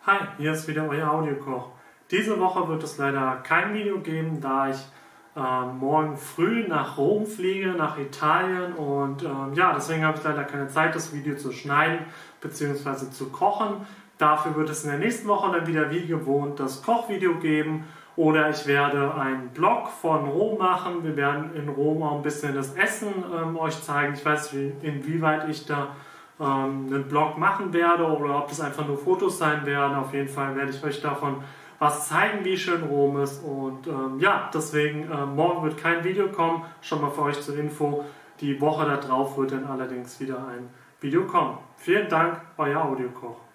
Hi, hier ist wieder euer Audiokoch. Diese Woche wird es leider kein Video geben, da ich morgen früh nach Rom fliege, nach Italien und ja, deswegen habe ich leider keine Zeit, das Video zu schneiden bzw. zu kochen. Dafür wird es in der nächsten Woche dann wieder wie gewohnt das Kochvideo geben oder ich werde einen Vlog von Rom machen. Wir werden in Rom auch ein bisschen das Essen euch zeigen. Ich weiß nicht, inwieweit ich da einen Vlog machen werde oder ob das einfach nur Fotos sein werden. Auf jeden Fall werde ich euch davon was zeigen, wie schön Rom ist. Und ja, deswegen morgen wird kein Video kommen. Schon mal für euch zur Info. Die Woche darauf wird dann allerdings wieder ein Video kommen. Vielen Dank, euer Audiokoch.